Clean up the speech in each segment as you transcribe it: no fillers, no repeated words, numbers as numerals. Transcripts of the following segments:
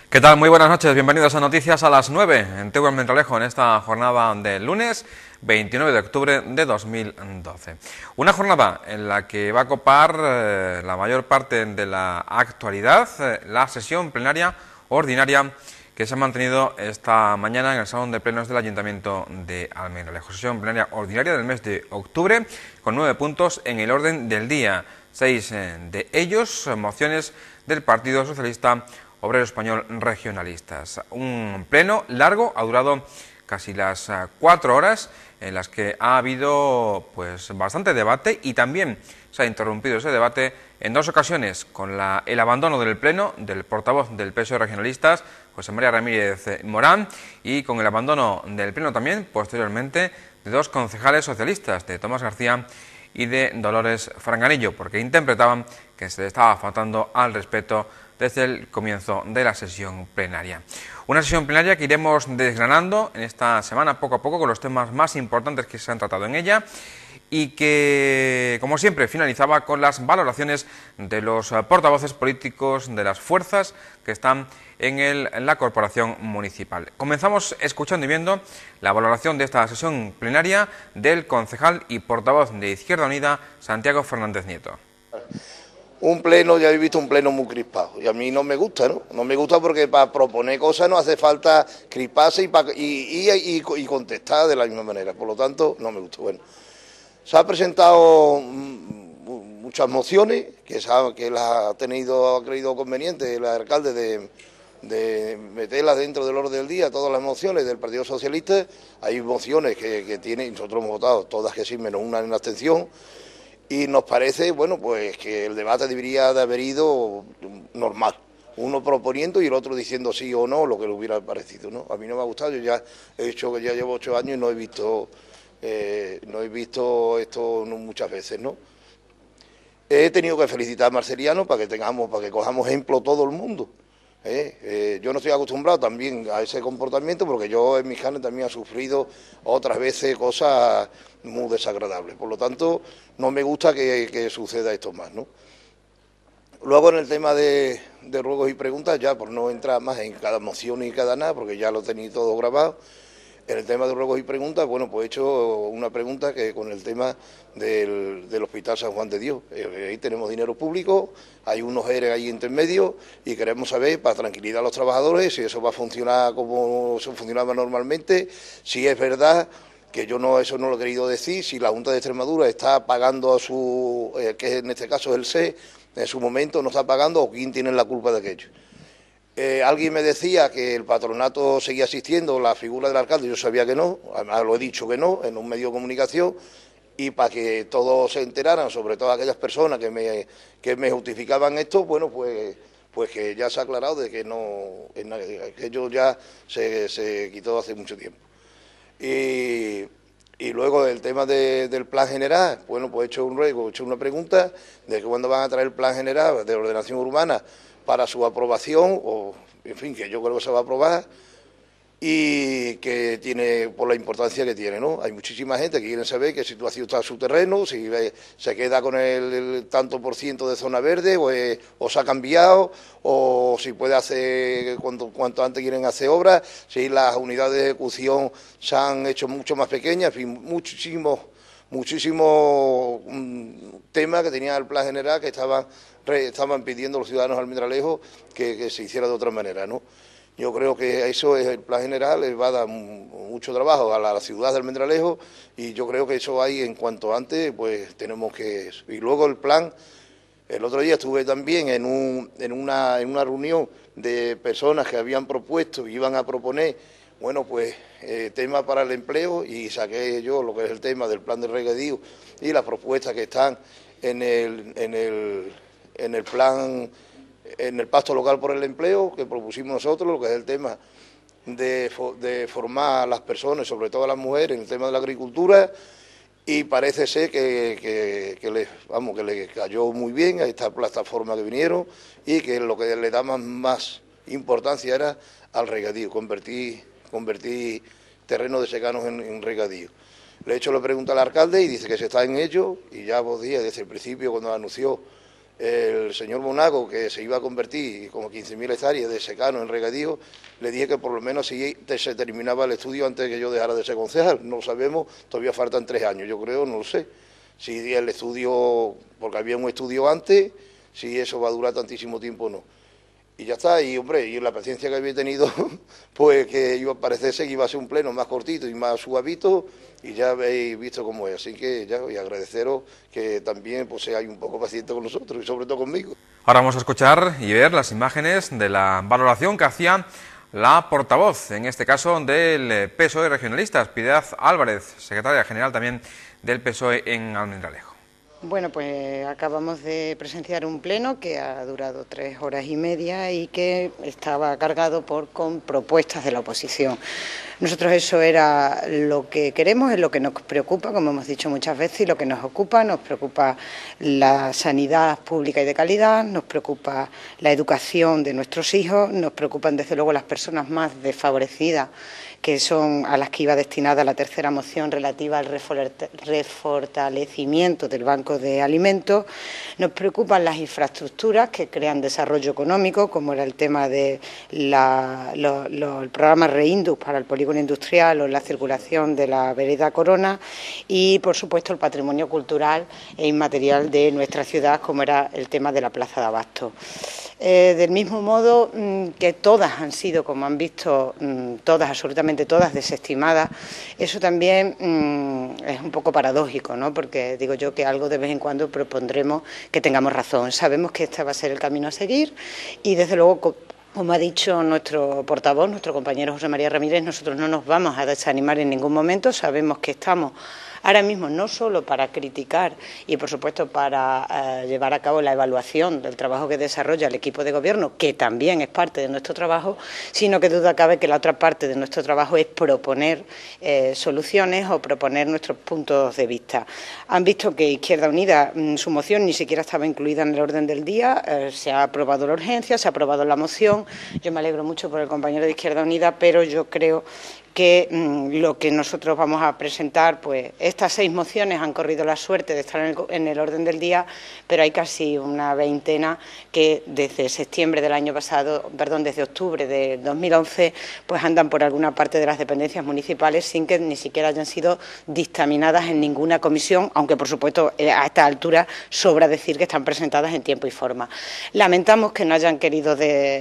¿Qué tal? Muy buenas noches, bienvenidos a Noticias a las 9 en TV Almendralejo en esta jornada del lunes 29 de octubre de 2012. Una jornada en la que va a copar la mayor parte de la actualidad, la sesión plenaria ordinaria que se ha mantenido esta mañana en el Salón de Plenos del Ayuntamiento de Almendralejo. Sesión plenaria ordinaria del mes de octubre con 9 puntos en el orden del día, 6 de ellos mociones del Partido Socialista Obrero Español Regionalistas. Un pleno largo, ha durado casi las 4 horas, en las que ha habido pues bastante debate y también se ha interrumpido ese debate en dos ocasiones con el abandono del pleno del portavoz del PSOE Regionalistas, José María Ramírez Morán, y con el abandono del pleno también, posteriormente, de dos concejales socialistas, de Tomás García y de Dolores Franganillo, porque interpretaban que se le estaba faltando al respeto desde el comienzo de la sesión plenaria. Una sesión plenaria que iremos desgranando en esta semana poco a poco con los temas más importantes que se han tratado en ella y que, como siempre, finalizaba con las valoraciones de los portavoces políticos de las fuerzas que están en la corporación municipal. Comenzamos escuchando y viendo la valoración de esta sesión plenaria del concejal y portavoz de Izquierda Unida, Santiago Fernández Nieto. Un pleno, ya he visto un pleno muy crispado, y a mí no me gusta, ¿no? No me gusta porque para proponer cosas no hace falta crisparse y contestar de la misma manera, por lo tanto, no me gusta. Bueno, se han presentado muchas mociones que él ha creído conveniente el alcalde de meterlas dentro del orden del día, todas las mociones del Partido Socialista. Hay mociones que tienen, nosotros hemos votado todas que sí, menos una en abstención. Y nos parece, bueno, pues que el debate debería de haber ido normal, uno proponiendo y el otro diciendo sí o no, lo que le hubiera parecido, ¿no? A mí no me ha gustado, yo ya he dicho que ya llevo 8 años y no he visto esto muchas veces, ¿no? He tenido que felicitar a Marceliano para que cojamos ejemplo todo el mundo. Yo no estoy acostumbrado también a ese comportamiento porque yo en mis carnes también he sufrido otras veces cosas muy desagradables, por lo tanto no me gusta que suceda esto más, ¿no? Luego en el tema de ruegos y preguntas, ya por no entrar más en cada moción y cada nada, porque ya lo tenéis todo grabado. En el tema de ruegos y preguntas, bueno, pues he hecho una pregunta que con el tema del Hospital San Juan de Dios. Ahí tenemos dinero público, hay unos ERE ahí intermedios y queremos saber, para tranquilidad a los trabajadores, si eso va a funcionar como eso funcionaba normalmente, si es verdad que eso no lo he querido decir, si la Junta de Extremadura está pagando a que en este caso es el SE, en su momento no está pagando o quién tiene la culpa de aquello. Alguien me decía que el patronato seguía asistiendo, la figura del alcalde, yo sabía que no, además lo he dicho que no, en un medio de comunicación, y para que todos se enteraran, sobre todo aquellas personas que me justificaban esto, bueno, pues que ya se ha aclarado de que no, que ello ya se quitó hace mucho tiempo. Y luego el tema del plan general, bueno, pues he hecho un ruego, he hecho una pregunta de que cuándo van a traer el plan general de ordenación urbana para su aprobación, o en fin, que yo creo que se va a aprobar y que tiene, por la importancia que tiene, ¿no? Hay muchísima gente que quiere saber qué situación está su terreno, si se queda con el tanto por ciento de zona verde o se ha cambiado, o si puede hacer, cuanto antes quieren hacer obras, si las unidades de ejecución se han hecho mucho más pequeñas, en fin, muchísimos temas que tenía el plan general que estaban pidiendo los ciudadanos almendralejos que se hiciera de otra manera, ¿no? Yo creo que eso es el plan general, les va a dar mucho trabajo a la ciudad de Almendralejo y yo creo que eso hay en cuanto antes, pues tenemos que... Y luego el plan, el otro día estuve también en una reunión de personas que habían propuesto y iban a proponer, bueno, pues tema para el empleo y saqué yo lo que es el tema del plan de regadío y las propuestas que están en el plan... en el pacto local por el empleo que propusimos nosotros, lo que es el tema de formar a las personas, sobre todo a las mujeres, en el tema de la agricultura, y parece ser que les cayó muy bien a esta plataforma que vinieron y que lo que le da más importancia era al regadío, convertir terrenos de secanos en regadío. Le he hecho la pregunta al alcalde y dice que se está en ello y ya 2 días desde el principio cuando anunció el señor Monago, que se iba a convertir como 15.000 hectáreas de secano en regadío, le dije que por lo menos si se terminaba el estudio antes de que yo dejara de ser concejal. No lo sabemos, todavía faltan 3 años, yo creo, no lo sé. Si el estudio, porque había un estudio antes, si eso va a durar tantísimo tiempo o no. Y ya está, y hombre, y la paciencia que había tenido, pues que iba a parecerse que iba a ser un pleno más cortito y más suavito, y ya habéis visto cómo es. Así que ya, y agradeceros que también pues seáis un poco pacientes con nosotros, y sobre todo conmigo. Ahora vamos a escuchar y ver las imágenes de la valoración que hacía la portavoz, en este caso del PSOE Regionalistas, Piedad Álvarez, secretaria general también del PSOE en Almendralejo. Bueno, pues acabamos de presenciar un pleno que ha durado 3 horas y media y que estaba cargado con propuestas de la oposición. Nosotros eso era lo que queremos, es lo que nos preocupa, como hemos dicho muchas veces, y lo que nos preocupa la sanidad pública y de calidad, nos preocupa la educación de nuestros hijos, nos preocupan desde luego las personas más desfavorecidas, que son a las que iba destinada la tercera moción relativa al refortalecimiento del Banco de Alimentos. Nos preocupan las infraestructuras que crean desarrollo económico, como era el tema del programa Reindus para el polígono industrial o la circulación de la vereda Corona, y, por supuesto, el patrimonio cultural e inmaterial de nuestra ciudad, como era el tema de la Plaza de Abasto. Del mismo modo que todas han sido, como han visto, absolutamente todas desestimadas, eso también es un poco paradójico, ¿no? Porque digo yo que algo de vez en cuando propondremos que tengamos razón. Sabemos que este va a ser el camino a seguir y, desde luego, como ha dicho nuestro portavoz, nuestro compañero José María Ramírez, nosotros no nos vamos a desanimar en ningún momento. Sabemos que estamos ahora mismo no solo para criticar y, por supuesto, para llevar a cabo la evaluación del trabajo que desarrolla el equipo de gobierno, que también es parte de nuestro trabajo, sino que duda cabe que la otra parte de nuestro trabajo es proponer soluciones o proponer nuestros puntos de vista. Han visto que Izquierda Unida, su moción ni siquiera estaba incluida en el orden del día, se ha aprobado la urgencia, se ha aprobado la moción. Yo me alegro mucho por el compañero de Izquierda Unida, pero yo creo que lo que nosotros vamos a presentar, pues estas 6 mociones han corrido la suerte de estar en el orden del día, pero hay casi una veintena que desde septiembre del año pasado, desde octubre de 2011, pues andan por alguna parte de las dependencias municipales sin que ni siquiera hayan sido dictaminadas en ninguna comisión, aunque, por supuesto, a esta altura sobra decir que están presentadas en tiempo y forma. Lamentamos que no hayan querido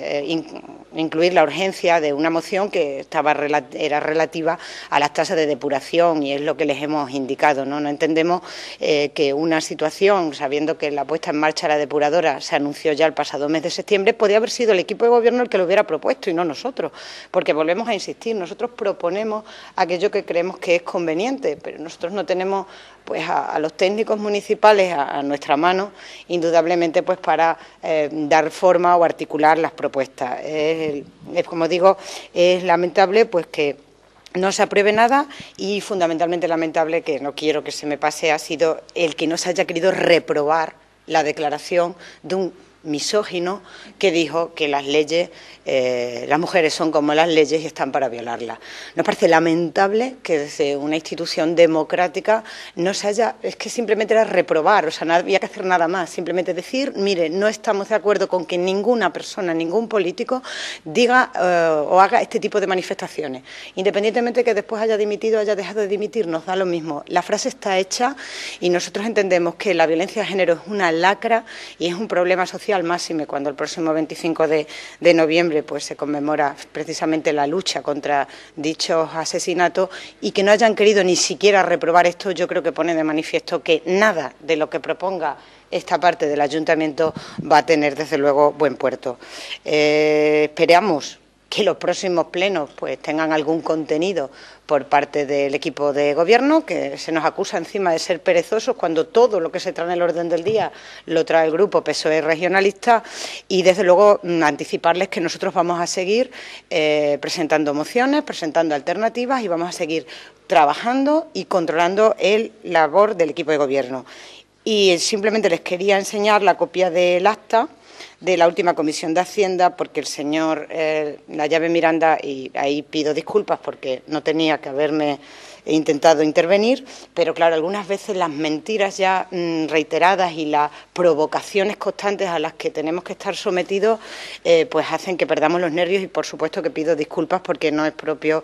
incluir la urgencia de una moción que era relativa a las tasas de depuración, y es lo que les hemos indicado, ¿no? No entendemos que una situación, sabiendo que la puesta en marcha de la depuradora se anunció ya el pasado mes de septiembre, podía haber sido el equipo de gobierno el que lo hubiera propuesto y no nosotros, porque volvemos a insistir, nosotros proponemos aquello que creemos que es conveniente, pero nosotros no tenemos pues a los técnicos municipales a nuestra mano, indudablemente, pues para dar forma o articular las propuestas. Como digo, es lamentable pues que no se apruebe nada, y fundamentalmente lamentable, que no quiero que se me pase, ha sido el que no se haya querido reprobar la declaración de un misógino que dijo que las leyes, las mujeres son como las leyes y están para violarlas. Nos parece lamentable que desde una institución democrática no se haya, es que simplemente era reprobar, o sea, no había que hacer nada más, simplemente decir, mire, no estamos de acuerdo con que ninguna persona, ningún político diga o haga este tipo de manifestaciones, independientemente que después haya dimitido o haya dejado de dimitir, nos da lo mismo. La frase está hecha y nosotros entendemos que la violencia de género es una lacra y es un problema social, máxime cuando el próximo 25 de noviembre pues se conmemora precisamente la lucha contra dichos asesinatos, y que no hayan querido ni siquiera reprobar esto, yo creo que pone de manifiesto que nada de lo que proponga esta parte del ayuntamiento va a tener, desde luego, buen puerto. Esperamos que los próximos plenos pues tengan algún contenido por parte del equipo de gobierno, que se nos acusa encima de ser perezosos cuando todo lo que se trae en el orden del día lo trae el grupo PSOE Regionalista, y desde luego anticiparles que nosotros vamos a seguir presentando mociones, presentando alternativas, y vamos a seguir trabajando y controlando el labor del equipo de gobierno. Y simplemente les quería enseñar la copia del acta de la última comisión de Hacienda, porque el señor La Llave Miranda, y ahí pido disculpas porque no tenía que haberme intentado intervenir, pero claro, algunas veces las mentiras ya reiteradas y las provocaciones constantes a las que tenemos que estar sometidos pues hacen que perdamos los nervios, y por supuesto que pido disculpas porque no es propio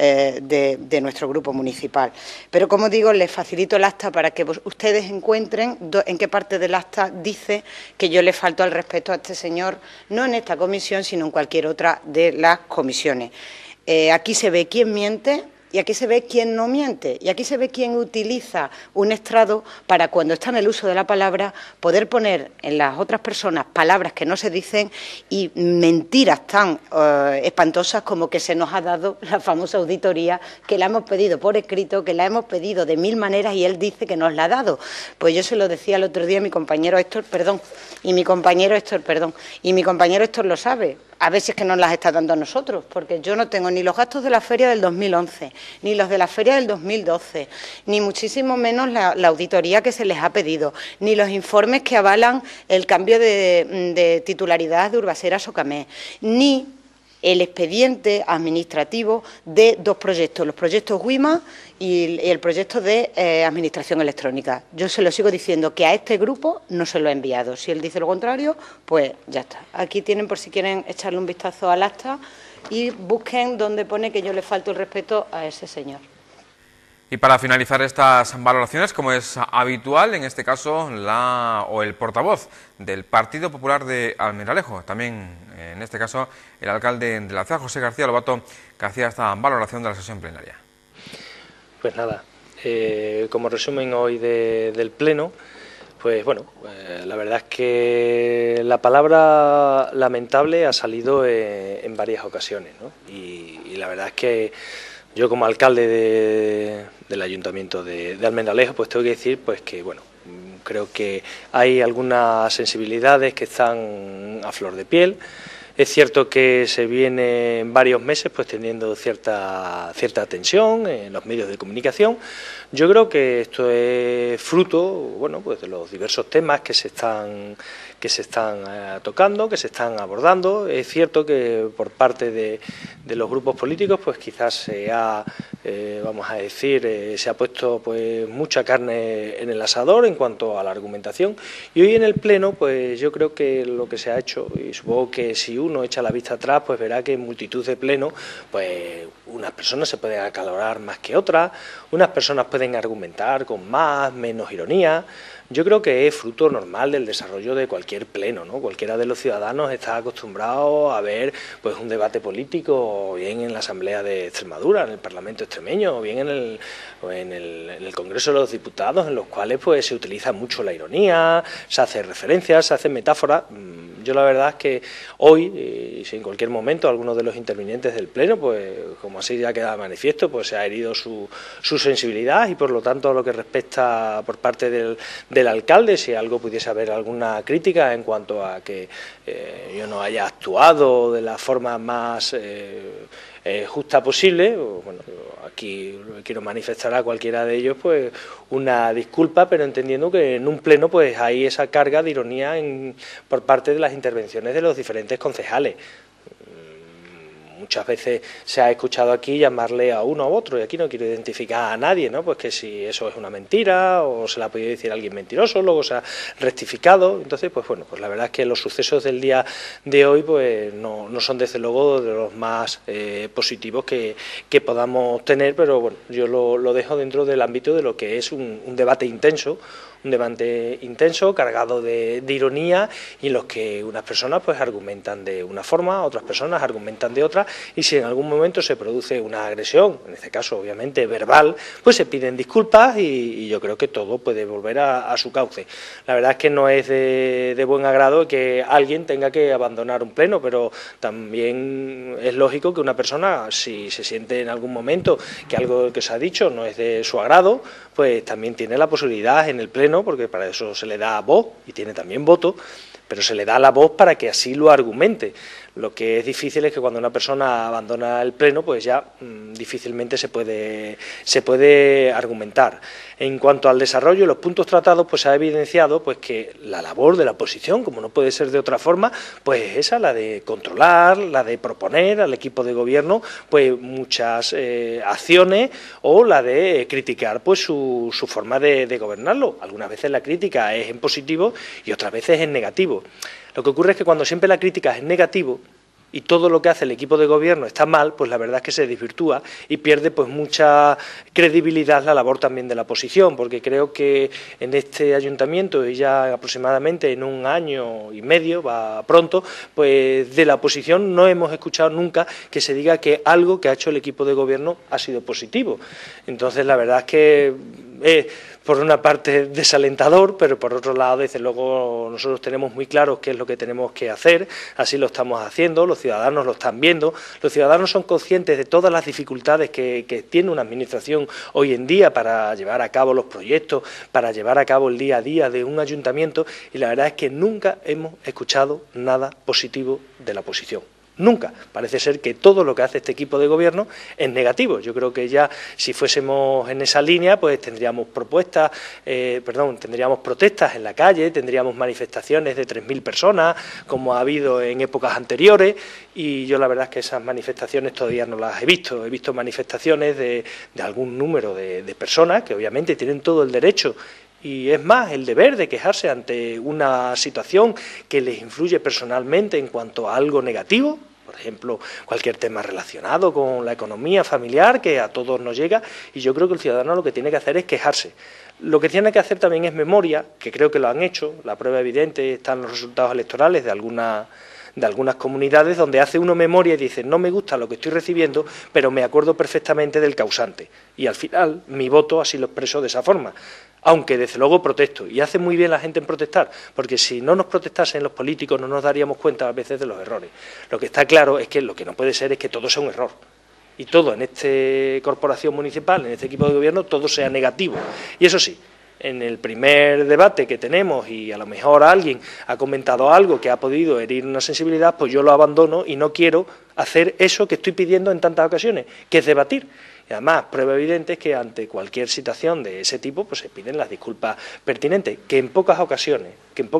de nuestro grupo municipal. Pero como digo, les facilito el acta para que ustedes encuentren en qué parte del acta dice que yo le falto al respeto a este señor, no en esta comisión, sino en cualquier otra de las comisiones. Aquí se ve quién miente, y aquí se ve quién no miente, y aquí se ve quién utiliza un estrado para, cuando está en el uso de la palabra, poder poner en las otras personas palabras que no se dicen y mentiras tan espantosas como que se nos ha dado la famosa auditoría, que la hemos pedido por escrito, que la hemos pedido de 1000 maneras y él dice que nos la ha dado. Pues yo se lo decía el otro día a mi compañero Héctor, y mi compañero Héctor lo sabe. A ver si es que nos las está dando a nosotros, porque yo no tengo ni los gastos de la feria del 2011, ni los de la feria del 2012, ni muchísimo menos la auditoría que se les ha pedido, ni los informes que avalan el cambio de titularidad de Urbasera Socamé, ni el expediente administrativo de 2 proyectos, los proyectos WIMA y el proyecto de Administración Electrónica. Yo se lo sigo diciendo que a este grupo no se lo ha enviado. Si él dice lo contrario, pues ya está. Aquí tienen, por si quieren echarle un vistazo al acta, y busquen donde pone que yo le falto el respeto a ese señor. Y para finalizar estas valoraciones, como es habitual, en este caso el portavoz del Partido Popular de Almendralejo, también en este caso el alcalde de la ciudad, José García Lobato, que hacía esta valoración de la sesión plenaria. Pues nada, como resumen hoy del Pleno, pues bueno, la verdad es que la palabra lamentable ha salido en varias ocasiones, ¿no? Y la verdad es que yo, como alcalde del Ayuntamiento de Almendralejo, pues tengo que decir pues que bueno, creo que hay algunas sensibilidades que están a flor de piel. Es cierto que se viene en varios meses pues teniendo cierta tensión en los medios de comunicación. Yo creo que esto es fruto, bueno, pues de los diversos temas que se están tocando, que se están abordando. Es cierto que por parte de los grupos políticos pues quizás se ha puesto pues mucha carne en el asador en cuanto a la argumentación, y hoy en el Pleno pues yo creo que lo que se ha hecho, y supongo que si uno echa la vista atrás pues verá que en multitud de plenos pues unas personas se pueden acalorar más que otras, unas personas pueden argumentar con más, menos ironía. Yo creo que es fruto normal del desarrollo de cualquier pleno, ¿no? Cualquiera de los ciudadanos está acostumbrado a ver pues un debate político, o bien en la Asamblea de Extremadura, en el Parlamento extremeño, o bien en el Congreso de los Diputados, en los cuales pues se utiliza mucho la ironía, se hace referencias, se hace metáforas. Yo la verdad es que hoy, y si en cualquier momento alguno de los intervinientes del Pleno, pues como así ya queda manifiesto, pues se ha herido su sensibilidad, y por lo tanto a lo que respecta por parte del alcalde, si algo pudiese haber alguna crítica en cuanto a que yo no haya actuado de la forma más justa posible, bueno, aquí quiero manifestar a cualquiera de ellos pues una disculpa, pero entendiendo que en un pleno pues hay esa carga de ironía por parte de las intervenciones de los diferentes concejales. Muchas veces se ha escuchado aquí llamarle a uno u otro, y aquí no quiero identificar a nadie, ¿no? Pues que si eso es una mentira, o se la ha podido decir a alguien mentiroso, luego se ha rectificado. Entonces, pues bueno, pues la verdad es que los sucesos del día de hoy pues no son desde luego de los más positivos que podamos tener, pero bueno, yo lo dejo dentro del ámbito de lo que es un debate intenso, cargado de ironía, y en los que unas personas pues argumentan de una forma, otras personas argumentan de otra, y si en algún momento se produce una agresión, en este caso obviamente verbal, pues se piden disculpas, y yo creo que todo puede volver a su cauce. La verdad es que no es de buen agrado que alguien tenga que abandonar un pleno, pero también es lógico que una persona, si se siente en algún momento que algo que se ha dicho no es de su agrado, pues también tiene la posibilidad en el pleno, porque para eso se le da voz y tiene también voto, pero se le da la voz para que así lo argumente. Lo que es difícil es que cuando una persona abandona el pleno, pues ya difícilmente se puede argumentar. En cuanto al desarrollo, los puntos tratados, pues se ha evidenciado pues que la labor de la oposición, como no puede ser de otra forma, pues es esa, la de controlar, la de proponer al equipo de gobierno pues muchas acciones, o la de criticar pues su forma de gobernarlo. Algunas veces la crítica es en positivo y otras veces en negativo. Lo que ocurre es que cuando siempre la crítica es en negativo y todo lo que hace el equipo de gobierno está mal, pues la verdad es que se desvirtúa y pierde pues mucha credibilidad la labor también de la oposición, porque creo que en este ayuntamiento, y ya aproximadamente en 1 año y medio, va pronto, pues de la oposición no hemos escuchado nunca que se diga que algo que ha hecho el equipo de gobierno ha sido positivo. Entonces la verdad es que por una parte desalentador, pero por otro lado, desde luego, nosotros tenemos muy claro qué es lo que tenemos que hacer, así lo estamos haciendo, los ciudadanos lo están viendo, los ciudadanos son conscientes de todas las dificultades que tiene una administración hoy en día para llevar a cabo los proyectos, para llevar a cabo el día a día de un ayuntamiento, y la verdad es que nunca hemos escuchado nada positivo de la oposición. Nunca. Parece ser que todo lo que hace este equipo de gobierno es negativo. Yo creo que ya si fuésemos en esa línea, pues tendríamos tendríamos protestas en la calle, tendríamos manifestaciones de 3.000 personas, como ha habido en épocas anteriores, y yo la verdad es que esas manifestaciones todavía no las he visto. He visto manifestaciones de algún número de personas que obviamente tienen todo el derecho y es más, el deber de quejarse ante una situación que les influye personalmente en cuanto a algo negativo, por ejemplo, cualquier tema relacionado con la economía familiar que a todos nos llega, y yo creo que el ciudadano lo que tiene que hacer es quejarse. Lo que tiene que hacer también es memoria, que creo que lo han hecho, la prueba evidente está en los resultados electorales de algunas comunidades, donde hace uno memoria y dice, no me gusta lo que estoy recibiendo, pero me acuerdo perfectamente del causante, y al final mi voto así lo expreso de esa forma. Aunque desde luego protesto, y hace muy bien la gente en protestar, porque si no nos protestasen los políticos no nos daríamos cuenta a veces de los errores. Lo que está claro es que lo que no puede ser es que todo sea un error, y todo en esta corporación municipal, en este equipo de gobierno, todo sea negativo. Y eso sí, en el primer debate que tenemos y a lo mejor alguien ha comentado algo que ha podido herir una sensibilidad, pues yo lo abandono y no quiero hacer eso que estoy pidiendo en tantas ocasiones, que es debatir. Y además, prueba evidente es que ante cualquier situación de ese tipo, pues se piden las disculpas pertinentes, que en pocas ocasiones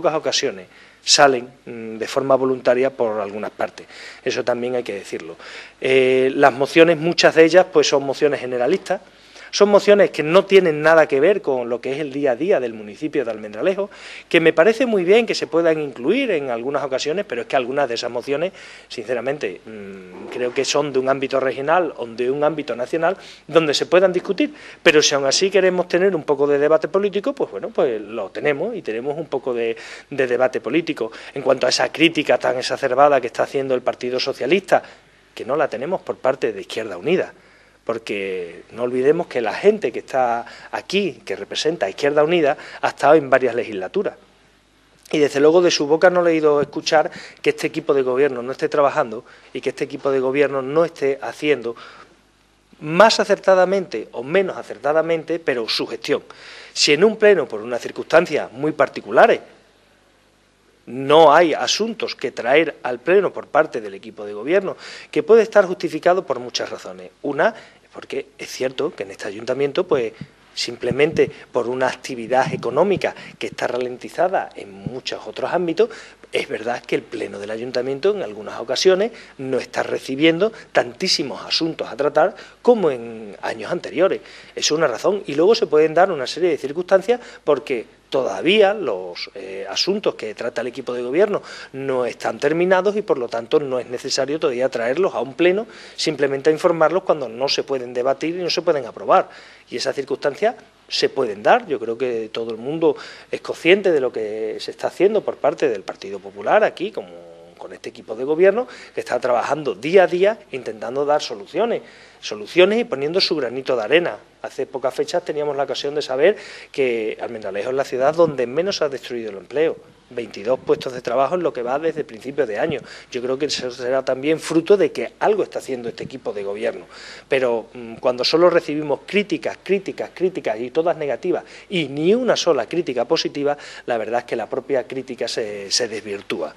salen de forma voluntaria por algunas partes. Eso también hay que decirlo. Las mociones, muchas de ellas, pues son mociones generalistas. Son mociones que no tienen nada que ver con lo que es el día a día del municipio de Almendralejo, que me parece muy bien que se puedan incluir en algunas ocasiones, pero es que algunas de esas mociones, sinceramente, creo que son de un ámbito regional o de un ámbito nacional donde se puedan discutir. Pero si aún así queremos tener un poco de debate político, pues bueno, pues lo tenemos y tenemos un poco de debate político. En cuanto a esa crítica tan exacerbada que está haciendo el Partido Socialista, que no la tenemos por parte de Izquierda Unida, porque no olvidemos que la gente que está aquí, que representa a Izquierda Unida, ha estado en varias legislaturas. Y desde luego de su boca no le he ido a escuchar que este equipo de gobierno no esté trabajando y que este equipo de gobierno no esté haciendo más acertadamente o menos acertadamente, pero su gestión. Si en un pleno, por unas circunstancias muy particulares, no hay asuntos que traer al pleno por parte del equipo de gobierno, que puede estar justificado por muchas razones. Una es porque es cierto que en este ayuntamiento, pues simplemente por una actividad económica que está ralentizada en muchos otros ámbitos, es verdad que el pleno del ayuntamiento en algunas ocasiones no está recibiendo tantísimos asuntos a tratar como en años anteriores. Eso es una razón. Y luego se pueden dar una serie de circunstancias porque todavía los asuntos que trata el equipo de gobierno no están terminados y por lo tanto no es necesario todavía traerlos a un pleno, simplemente a informarlos cuando no se pueden debatir y no se pueden aprobar. Y esas circunstancias se pueden dar. Yo creo que todo el mundo es consciente de lo que se está haciendo por parte del Partido Popular aquí, con este equipo de gobierno, que está trabajando día a día intentando dar soluciones y poniendo su granito de arena. Hace pocas fechas teníamos la ocasión de saber que Almendralejo es la ciudad donde menos se ha destruido el empleo. 22 puestos de trabajo en lo que va desde principios de año. Yo creo que eso será también fruto de que algo está haciendo este equipo de gobierno. Pero cuando solo recibimos críticas y todas negativas y ni una sola crítica positiva, la verdad es que la propia crítica se desvirtúa.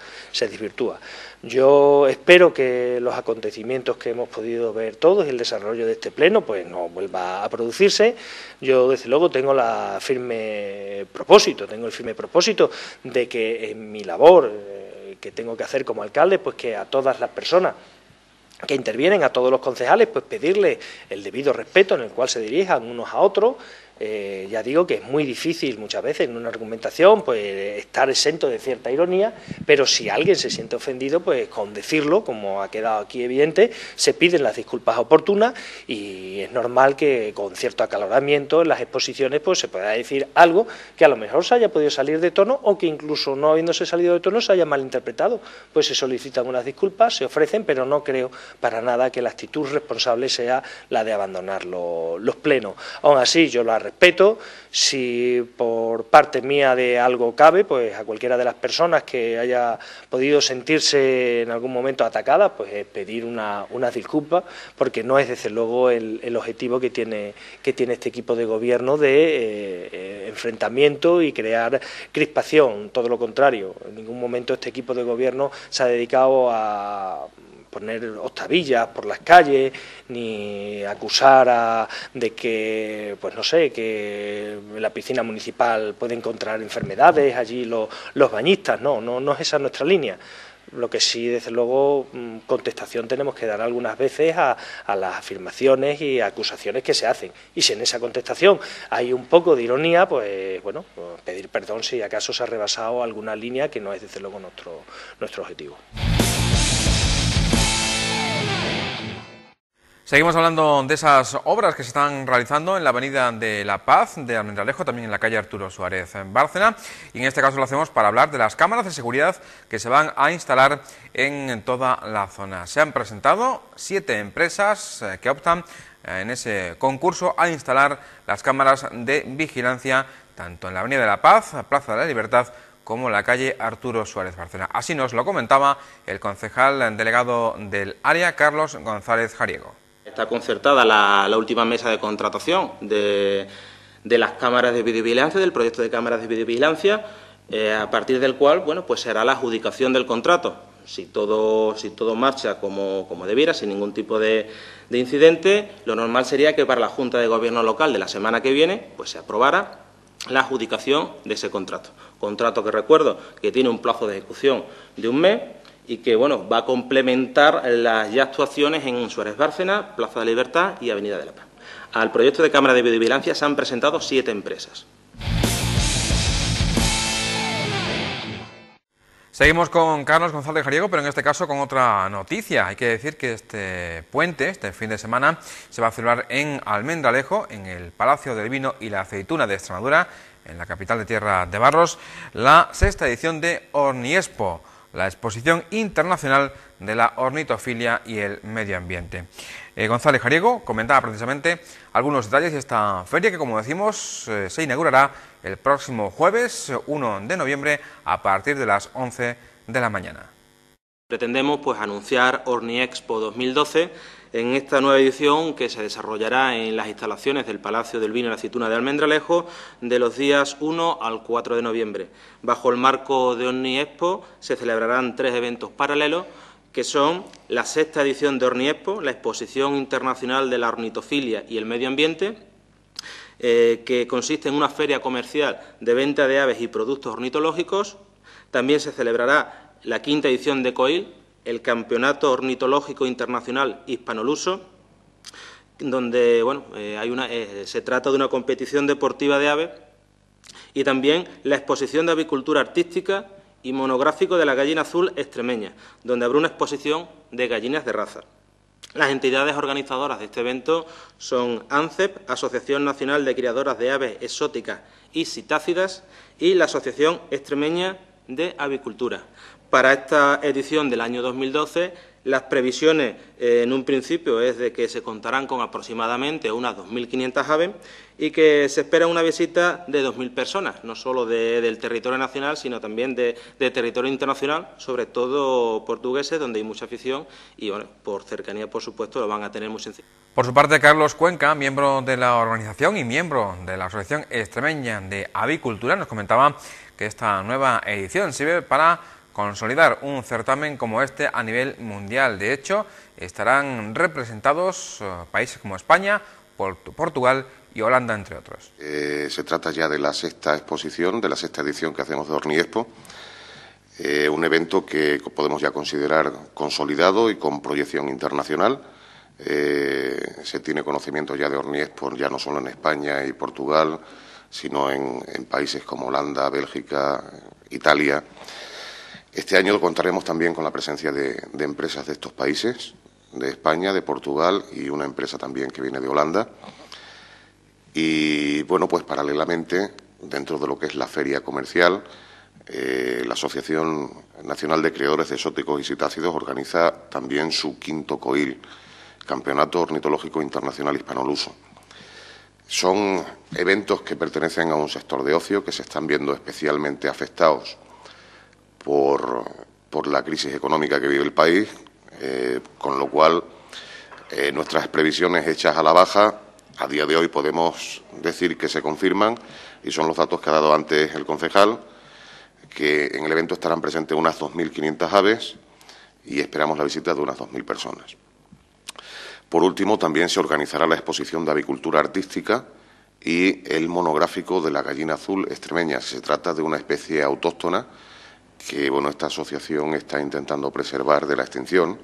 Yo espero que los acontecimientos que hemos podido ver todos y el desarrollo de este pleno pues no vuelva a producirse. Yo desde luego tengo el firme propósito de que en mi labor que tengo que hacer como alcalde, pues que a todas las personas que intervienen, a todos los concejales, pues pedirles el debido respeto en el cual se dirijan unos a otros. Ya digo que es muy difícil muchas veces en una argumentación pues estar exento de cierta ironía, pero si alguien se siente ofendido, pues con decirlo, como ha quedado aquí evidente, se piden las disculpas oportunas y es normal que con cierto acaloramiento en las exposiciones pues se pueda decir algo que a lo mejor se haya podido salir de tono o que incluso no habiéndose salido de tono se haya malinterpretado. Pues se solicitan unas disculpas, se ofrecen, pero no creo para nada que la actitud responsable sea la de abandonar los plenos. Aún así, yo la respeto. Si por parte mía de algo cabe, pues a cualquiera de las personas que haya podido sentirse en algún momento atacada, pues pedir una disculpa, porque no es desde luego el objetivo que tiene este equipo de gobierno de enfrentamiento y crear crispación, todo lo contrario. En ningún momento este equipo de gobierno se ha dedicado a poner octavillas por las calles, ni acusar de que, pues no sé, que en la piscina municipal puede encontrar enfermedades allí los bañistas. No es esa nuestra línea. Lo que sí, desde luego, contestación tenemos que dar algunas veces a las afirmaciones y acusaciones que se hacen. Y si en esa contestación hay un poco de ironía, pues bueno, pedir perdón si acaso se ha rebasado alguna línea que no es desde luego nuestro objetivo. Seguimos hablando de esas obras que se están realizando en la Avenida de la Paz de Almendralejo, también en la calle Arturo Suárez en Bárcena, y en este caso lo hacemos para hablar de las cámaras de seguridad que se van a instalar en toda la zona. Se han presentado 7 empresas que optan en ese concurso a instalar las cámaras de vigilancia tanto en la Avenida de la Paz, Plaza de la Libertad, como la calle Arturo Suárez Bárcena. Así nos lo comentaba el concejal delegado del área, Carlos González Jariego. Está concertada la última mesa de contratación de las cámaras de videovigilancia, del proyecto de cámaras de videovigilancia, a partir del cual, bueno, pues será la adjudicación del contrato. Si todo marcha como debiera, sin ningún tipo de incidente, lo normal sería que para la Junta de Gobierno local de la semana que viene, pues se aprobara la adjudicación de ese contrato. Contrato que recuerdo que tiene un plazo de ejecución de 1 mes, y que bueno, va a complementar las ya actuaciones en Suárez Bárcena, Plaza de la Libertad y Avenida de la Paz. Al proyecto de cámara de videovigilancia se han presentado 7 empresas. Seguimos con Carlos González Jariego, pero en este caso con otra noticia. Hay que decir que este puente, este fin de semana, se va a celebrar en Almendralejo, en el Palacio del Vino y la Aceituna de Extremadura, en la capital de Tierra de Barros, la 6ª edición de Orniexpo, la exposición internacional de la ornitofilia y el medio ambiente. González Jariego comentaba precisamente algunos detalles de esta feria que, como decimos, se inaugurará el próximo jueves 1 de noviembre a partir de las 11 de la mañana. Pretendemos pues anunciar Orniexpo 2012 en esta nueva edición que se desarrollará en las instalaciones del Palacio del Vino y la Aceituna de Almendralejo de los días 1 al 4 de noviembre. Bajo el marco de Orniexpo se celebrarán 3 eventos paralelos, que son la 6ª edición de Orniexpo, la Exposición Internacional de la Ornitofilia y el Medio Ambiente, que consiste en una feria comercial de venta de aves y productos ornitológicos. También se celebrará la 5ª edición de COIL, el Campeonato Ornitológico Internacional Hispanoluso, donde bueno, se trata de una competición deportiva de aves, y también la exposición de avicultura artística y monográfico de la gallina azul extremeña, donde habrá una exposición de gallinas de raza. Las entidades organizadoras de este evento son ANCEP, Asociación Nacional de Criadoras de Aves Exóticas y Citácidas, y la Asociación Extremeña de Avicultura. Para esta edición del año 2012, Las previsiones en un principio es de que se contarán con aproximadamente unas 2.500 aves y que se espera una visita de 2.000 personas, no solo del territorio nacional, sino también de territorio internacional, sobre todo portugueses, donde hay mucha afición y, bueno, por cercanía, por supuesto, lo van a tener muy sencillo. Por su parte, Carlos Cuenca, miembro de la organización y miembro de la Asociación Extremeña de Avicultura, nos comentaba que esta nueva edición sirve para consolidar un certamen como este a nivel mundial. De hecho, estarán representados países como España, Portugal y Holanda, entre otros. Se trata ya de la sexta exposición, de la sexta edición que hacemos de Orniexpo, un evento que podemos ya considerar consolidado y con proyección internacional. Se tiene conocimiento ya de Orniexpo, ya no solo en España y Portugal, sino en países como Holanda, Bélgica, Italia. Este año contaremos también con la presencia de empresas de estos países, de España, de Portugal y una empresa también que viene de Holanda. Y, bueno, pues paralelamente, dentro de lo que es la feria comercial, la Asociación Nacional de Criadores de Exóticos y Citácidos organiza también su quinto COIL, Campeonato Ornitológico Internacional Hispanoluso. Son eventos que pertenecen a un sector de ocio que se están viendo especialmente afectados por la crisis económica que vive el país, con lo cual nuestras previsiones hechas a la baja a día de hoy podemos decir que se confirman y son los datos que ha dado antes el concejal, que en el evento estarán presentes unas 2.500 aves y esperamos la visita de unas 2.000 personas. Por último, también se organizará la exposición de avicultura artística y el monográfico de la gallina azul extremeña. Se trata de una especie autóctona que, bueno, esta asociación está intentando preservar de la extinción,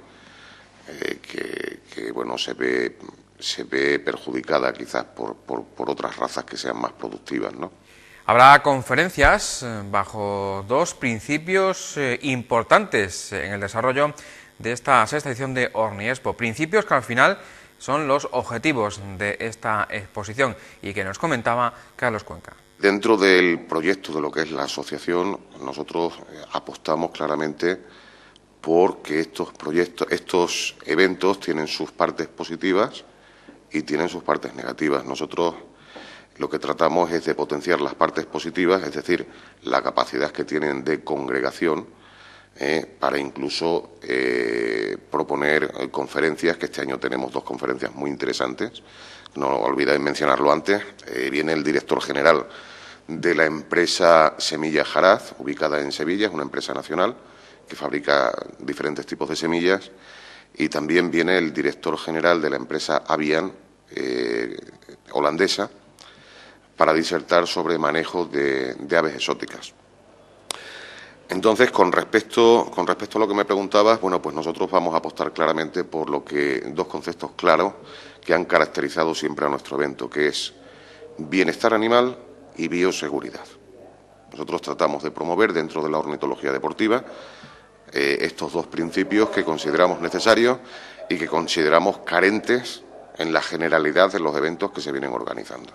que bueno, se ve perjudicada quizás por otras razas que sean más productivas, ¿no? Habrá conferencias bajo dos principios importantes en el desarrollo de esta sexta edición de Orniexpo. Principios que al final son los objetivos de esta exposición y que nos comentaba Carlos Cuenca. Dentro del proyecto de lo que es la asociación, nosotros apostamos claramente porque estos eventos tienen sus partes positivas y tienen sus partes negativas. Nosotros lo que tratamos es de potenciar las partes positivas, es decir, la capacidad que tienen de congregación, para incluso proponer conferencias, que este año tenemos dos conferencias muy interesantes. No olvidéis mencionarlo antes. Viene el director general de la empresa Semilla Jaraz, ubicada en Sevilla, es una empresa nacional que fabrica diferentes tipos de semillas, y también viene el director general de la empresa Avian, holandesa, para disertar sobre manejo de aves exóticas. Entonces, con respecto a lo que me preguntabas, bueno, pues nosotros vamos a apostar claramente por dos conceptos claros que han caracterizado siempre a nuestro evento, que es bienestar animal y bioseguridad. Nosotros tratamos de promover dentro de la ornitología deportiva estos dos principios que consideramos necesarios y que consideramos carentes en la generalidad de los eventos que se vienen organizando.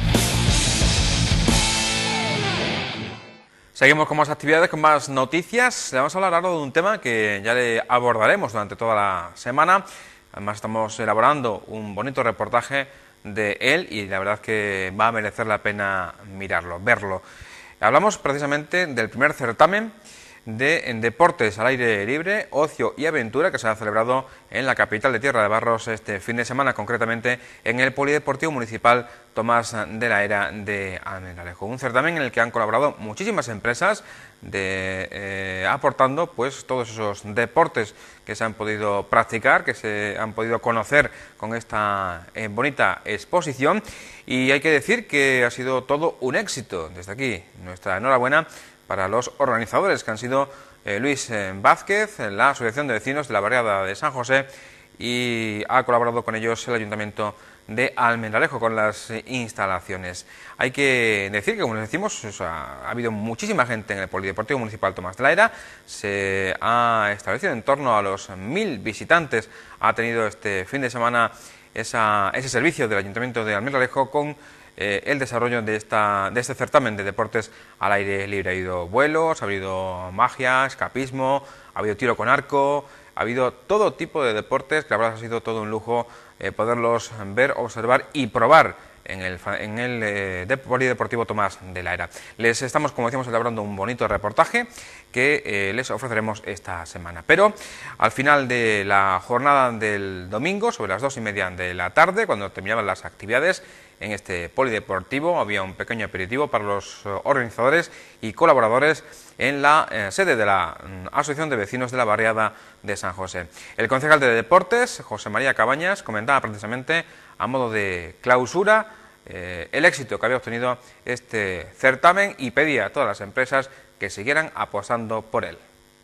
Seguimos con más actividades, con más noticias. Le vamos a hablar ahora de un tema que ya le abordaremos durante toda la semana. Además, estamos elaborando un bonito reportaje de él y la verdad es que va a merecer la pena mirarlo, verlo. Hablamos precisamente del primer certamen en deportes al aire libre, ocio y aventura, que se ha celebrado en la capital de Tierra de Barros este fin de semana, concretamente en el Polideportivo Municipal Tomás de la Era de Almendralejo. Un certamen en el que han colaborado muchísimas empresas, aportando pues todos esos deportes que se han podido practicar, que se han podido conocer con esta bonita exposición, y hay que decir que ha sido todo un éxito. Desde aquí, nuestra enhorabuena para los organizadores, que han sido Luis Vázquez, la Asociación de Vecinos de la Barriada de San José, y ha colaborado con ellos el Ayuntamiento de Almendralejo con las instalaciones. Hay que decir que, como les decimos, ha habido muchísima gente en el Polideportivo Municipal Tomás de la Era. Se ha establecido en torno a los 1.000 visitantes. Ha tenido este fin de semana ese servicio del Ayuntamiento de Almendralejo con el desarrollo de este certamen de deportes al aire libre. Ha habido vuelos, ha habido magia, escapismo, ha habido tiro con arco, ha ha habido todo tipo de deportes, que la verdad ha sido todo un lujo poderlos ver, observar y probar en el Polideportivo Tomás de la Era. Les estamos, como decíamos, elaborando un bonito reportaje que les ofreceremos esta semana. Pero al final de la jornada del domingo, sobre las 2:30 de la tarde, cuando terminaban las actividades en este polideportivo, había un pequeño aperitivo para los organizadores y colaboradores en la sede de la Asociación de Vecinos de la Barriada de San José. El concejal de Deportes, José María Cabañas, comentaba precisamente a modo de clausura el éxito que había obtenido este certamen y pedía a todas las empresas que siguieran apostando por él.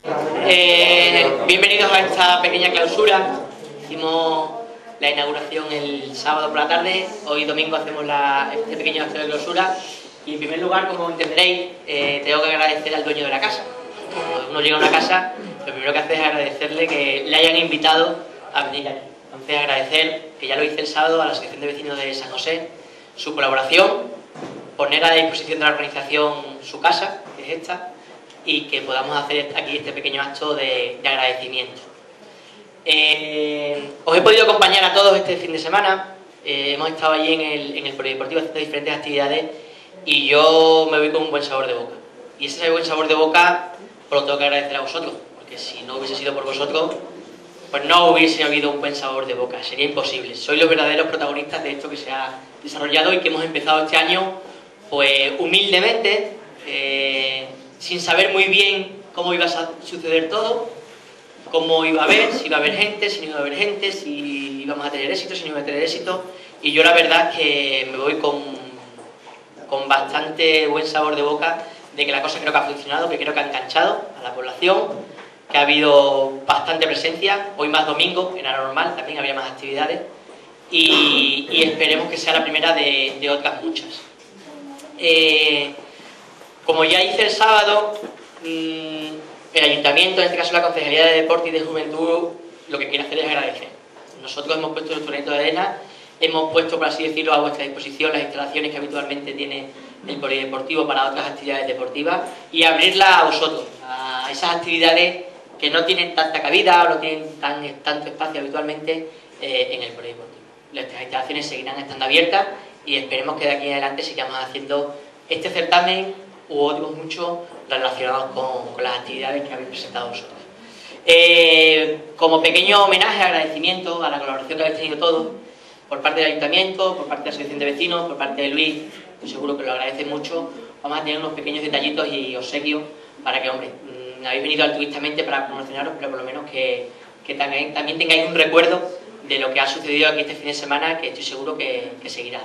Bienvenidos a esta pequeña clausura. Hicimos la inauguración el sábado por la tarde, hoy domingo hacemos este pequeño acto de clausura y en primer lugar, como entenderéis, tengo que agradecer al dueño de la casa. Cuando uno llega a una casa, lo primero que hace es agradecerle que le hayan invitado a venir aquí. Entonces agradecer, que ya lo hice el sábado, a la Asociación de Vecinos de San José, su colaboración, poner a disposición de la organización su casa, que es esta, y que podamos hacer aquí este pequeño acto de agradecimiento. Os he podido acompañar a todos este fin de semana, hemos estado allí en el polideportivo haciendo diferentes actividades y yo me voy con un buen sabor de boca. Y ese buen sabor de boca os lo tengo que agradecer a vosotros, porque si no hubiese sido por vosotros, pues no hubiese habido un buen sabor de boca, sería imposible. Sois los verdaderos protagonistas de esto que se ha desarrollado y que hemos empezado este año, pues humildemente, sin saber muy bien cómo iba a suceder todo, cómo iba a haber, si iba a haber gente, si no iba a haber gente, si íbamos a tener éxito, si no iba a tener éxito. Y yo la verdad es que me voy con bastante buen sabor de boca de que la cosa creo que ha funcionado, que creo que ha enganchado a la población, que ha habido bastante presencia, hoy más domingo, era normal, también había más actividades y esperemos que sea la primera de otras muchas. Como ya hice el sábado, el Ayuntamiento, en este caso la Concejalía de Deporte y de Juventud, lo que quiere hacer es agradecer. Nosotros hemos puesto nuestro granito de arena, hemos puesto, por así decirlo, a vuestra disposición las instalaciones que habitualmente tiene el polideportivo para otras actividades deportivas y abrirlas a vosotros, a esas actividades que no tienen tanta cabida o no tienen tanto espacio habitualmente en el polideportivo. Nuestras instalaciones seguirán estando abiertas y esperemos que de aquí en adelante sigamos haciendo este certamen u otros muchos relacionados con las actividades que habéis presentado vosotros. Como pequeño homenaje, agradecimiento a la colaboración que habéis tenido todos, por parte del Ayuntamiento, por parte de la Asociación de Vecinos, por parte de Luis, que seguro que lo agradece mucho, vamos a tener unos pequeños detallitos y obsequios para que, hombre, habéis venido altruistamente para promocionaros, pero por lo menos que también tengáis un recuerdo de lo que ha sucedido aquí este fin de semana, que estoy seguro que seguirá.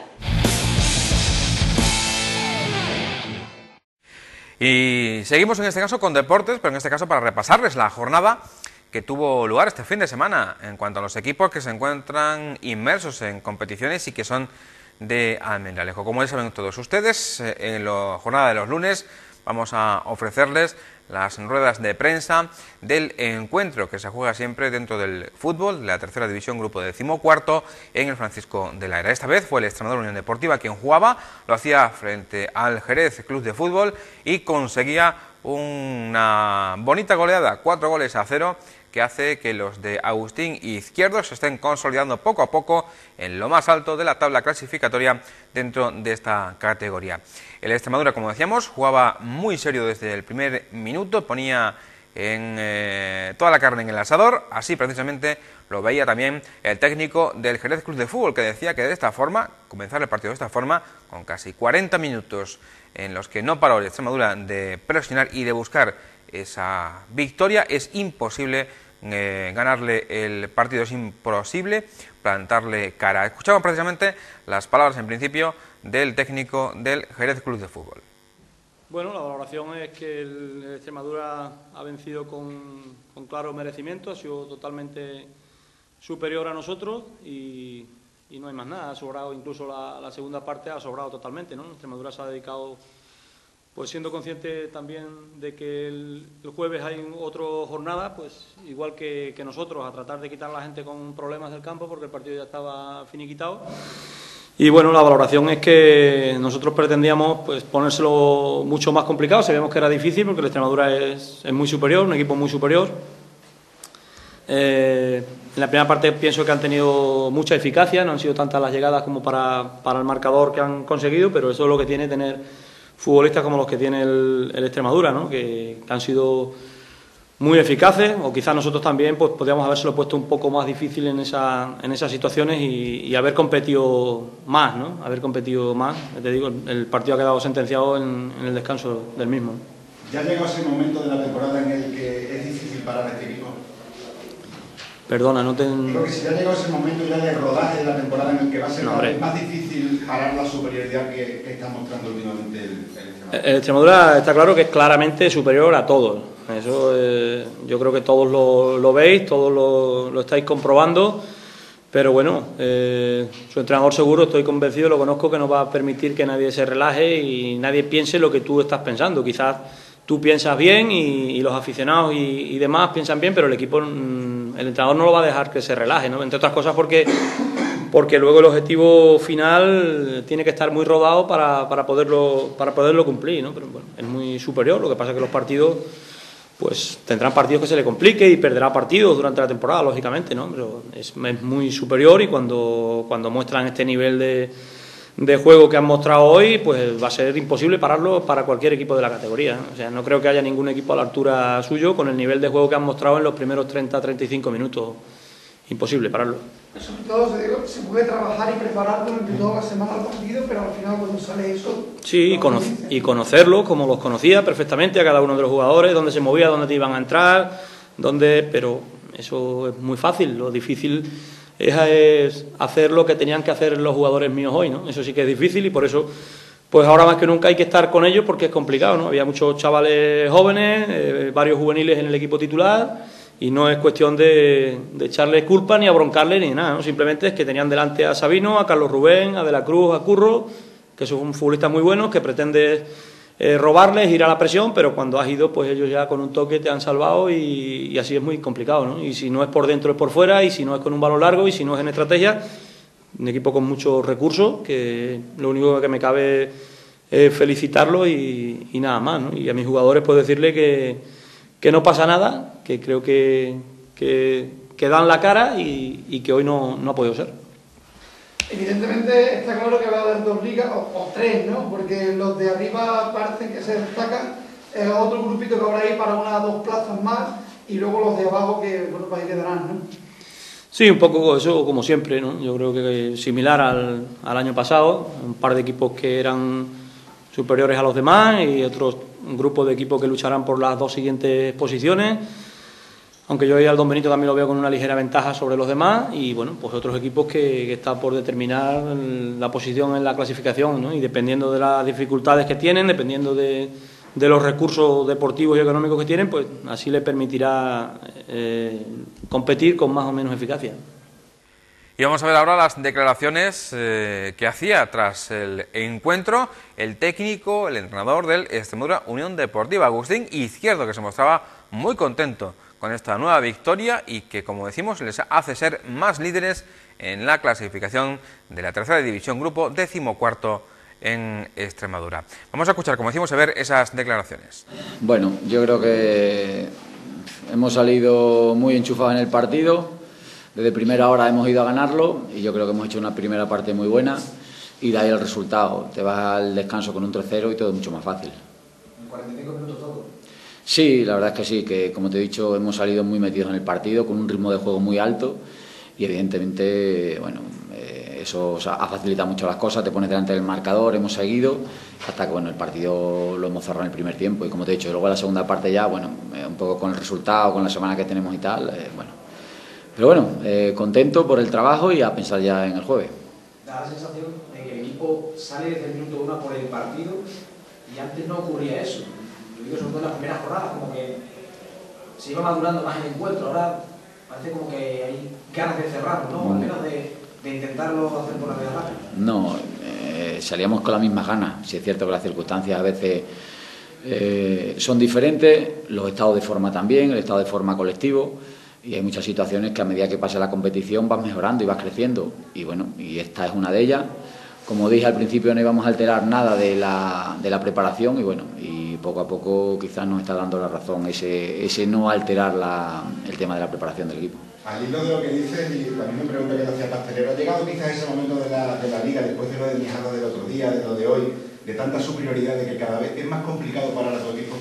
Y seguimos en este caso con deportes, pero en este caso para repasarles la jornada que tuvo lugar este fin de semana en cuanto a los equipos que se encuentran inmersos en competiciones y que son de Almendralejo. Como ya saben todos ustedes, en la jornada de los lunes vamos a ofrecerles las ruedas de prensa del encuentro que se juega siempre dentro del fútbol de la tercera división, grupo 14º, en el Francisco de la Era. Esta vez fue el Extremadura Unión Deportiva quien jugaba, lo hacía frente al Jerez Club de Fútbol y conseguía una bonita goleada, 4-0, que hace que los de Agustín Izquierdo se estén consolidando poco a poco en lo más alto de la tabla clasificatoria dentro de esta categoría. El Extremadura, como decíamos, jugaba muy serio desde el primer minuto, ponía toda la carne en el asador, así precisamente lo veía también el técnico del Jerez Club de Fútbol, que decía que de esta forma, comenzar el partido de esta forma, con casi 40 minutos en los que no paró el Extremadura de presionar y de buscar esa victoria, es imposible ganarle el partido, es imposible plantarle cara. Escuchamos precisamente las palabras en principio del técnico del Jerez Club de Fútbol. Bueno, la valoración es que el Extremadura ha vencido con claro merecimiento, ha sido totalmente superior a nosotros y no hay más nada, ha sobrado, incluso la segunda parte ha sobrado totalmente, ¿no? Extremadura se ha dedicado, pues siendo consciente también de que el jueves hay otra jornada, pues igual que nosotros, a tratar de quitar a la gente con problemas del campo porque el partido ya estaba finiquitado. Y bueno, la valoración es que nosotros pretendíamos pues ponérselo mucho más complicado, sabíamos que era difícil porque el Extremadura es muy superior, un equipo muy superior. En la primera parte pienso que han tenido mucha eficacia, no han sido tantas las llegadas como para el marcador que han conseguido, pero eso es lo que tiene tener futbolistas como los que tiene el Extremadura, ¿no? que han sido muy eficaces, o quizás nosotros también pues podríamos habérselo puesto un poco más difícil en esas situaciones y haber competido más, ¿no? Haber competido más. Te digo, el partido ha quedado sentenciado en el descanso del mismo. ¿Ya ha llegado ese momento de la temporada en el que es difícil parar a este equipo? Perdona, no te... Creo que si ya ha llegado ese momento ya de rodaje de la temporada en el que va a ser más difícil parar la superioridad que está mostrando últimamente el Extremadura. El Extremadura está claro que es claramente superior a todos. Eso yo creo que todos lo veis, todos lo estáis comprobando, pero bueno, su entrenador seguro, estoy convencido, lo conozco, que no va a permitir que nadie se relaje y nadie piense lo que tú estás pensando. Quizás tú piensas bien y los aficionados y demás piensan bien, pero el equipo, el entrenador no lo va a dejar que se relaje, ¿no? Entre otras cosas porque luego el objetivo final tiene que estar muy rodado para poderlo cumplir, ¿no? Pero bueno, es muy superior. Lo que pasa es que los partidos pues tendrán partidos que se le complique y perderá partidos durante la temporada, lógicamente, ¿no? Pero es muy superior y cuando muestran este nivel de juego que han mostrado hoy, pues va a ser imposible pararlo para cualquier equipo de la categoría, ¿no? O sea, no creo que haya ningún equipo a la altura suyo con el nivel de juego que han mostrado en los primeros 30-35 minutos. Imposible pararlo. Sobre todo, se puede trabajar y preparar durante toda la semana el partido, pero al final cuando sale eso... Sí, y conocerlos como los conocía perfectamente a cada uno de los jugadores, dónde se movía, dónde te iban a entrar, pero eso es muy fácil. Lo difícil es hacer lo que tenían que hacer los jugadores míos hoy, ¿no? Eso sí que es difícil y por eso, pues ahora más que nunca hay que estar con ellos porque es complicado, ¿no? Había muchos chavales jóvenes, varios juveniles en el equipo titular. Y no es cuestión de echarles culpa ni a broncarles ni nada, ¿no? Simplemente es que tenían delante a Sabino, a Carlos Rubén, a De la Cruz, a Curro, que son futbolistas muy buenos, que pretendes robarles, ir a la presión, pero cuando has ido, pues ellos ya con un toque te han salvado y así es muy complicado, ¿no? Y si no es por dentro es por fuera, y si no es con un balón largo, y si no es en estrategia, un equipo con muchos recursos, que lo único que me cabe es felicitarlo y nada más, ¿no? Y a mis jugadores puedo decirle que no pasa nada, que creo que dan la cara y que hoy no ha podido ser. Evidentemente está claro que va a haber dos ligas o tres, ¿no? Porque los de arriba parecen que se destacan, otro grupito que habrá ahí para una o dos plazas más y luego los de abajo que, bueno, pues ahí quedarán, ¿no? Sí, un poco eso como siempre, ¿no? Yo creo que similar al año pasado, un par de equipos que eran superiores a los demás y otros grupos de equipos que lucharán por las dos siguientes posiciones, aunque yo ahí al Don Benito también lo veo con una ligera ventaja sobre los demás y bueno, pues otros equipos que están por determinar la posición en la clasificación, ¿no? Y dependiendo de las dificultades que tienen, dependiendo de los recursos deportivos y económicos que tienen, pues así les permitirá competir con más o menos eficacia. Y vamos a ver ahora las declaraciones que hacía tras el encuentro el técnico, el entrenador del Extremadura Unión Deportiva, Agustín Izquierdo, que se mostraba muy contento con esta nueva victoria y que, como decimos, les hace ser más líderes en la clasificación de la tercera división, grupo 14º en Extremadura. Vamos a escuchar, como decimos, a ver esas declaraciones. Bueno, yo creo que hemos salido muy enchufados en el partido. Desde primera hora hemos ido a ganarlo y yo creo que hemos hecho una primera parte muy buena y de ahí el resultado. Te vas al descanso con un 3-0 y todo es mucho más fácil. ¿En 45 minutos todo? Sí, la verdad es que sí, que como te he dicho hemos salido muy metidos en el partido con un ritmo de juego muy alto y evidentemente, bueno, eso ha facilitado mucho las cosas, te pones delante del marcador, hemos seguido hasta que, bueno, el partido lo hemos cerrado en el primer tiempo y como te he dicho, luego en la segunda parte ya, bueno, un poco con el resultado, con la semana que tenemos y tal, bueno. Pero bueno, contento por el trabajo y a pensar ya en el jueves. Da la sensación de que el equipo sale desde el minuto 1 por el partido y antes no ocurría eso. Yo digo sobre todo en las primeras jornadas, como que se iba madurando más el encuentro. Ahora parece como que hay ganas de cerrarlo, ¿no? O al menos de intentarlo hacer por la vía rápida. No, salíamos con las mismas ganas. Sí es cierto que las circunstancias a veces son diferentes, los estados de forma también, el estado de forma colectivo. Y hay muchas situaciones que a medida que pasa la competición vas mejorando y vas creciendo. Y bueno, y esta es una de ellas. Como dije al principio, no íbamos a alterar nada de la preparación y bueno, y poco a poco quizás nos está dando la razón ese no alterar el tema de la preparación del equipo. Al hilo de lo que dices, y la misma pregunta que te hacía Pastelero, ¿ha llegado quizás ese momento de la Liga, después de lo de Mijada del otro día, de lo de hoy, de tanta superioridad, de que cada vez es más complicado parar a tu equipo?